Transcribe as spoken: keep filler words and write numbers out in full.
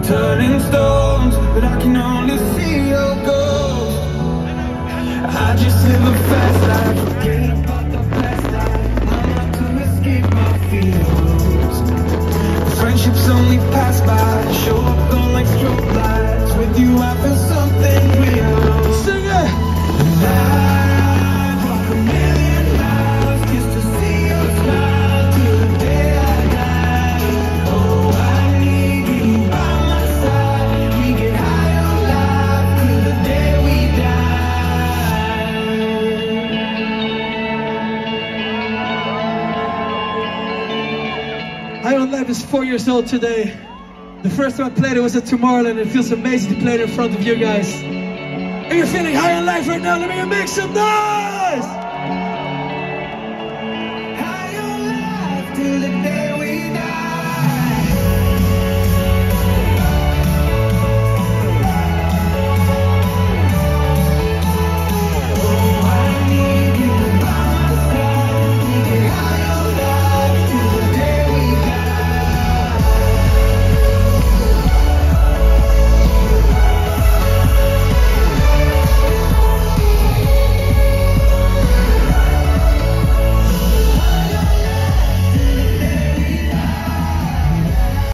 turning stones, but I can only see your ghost. I just live a fast life, forget about the past life. I'm out to escape my fears. Friendships only pass by, show up gone like strobe lights. With you I feel something real. Sing it! And I'd walk a million miles just to see your smile till the day I die. Oh, I need you by my side. We get high on life till the day we die. High on Life is four years old today. The first time I played it was at Tomorrowland. It feels amazing to play it in front of you guys. If you're feeling high on life right now, let me make some noise!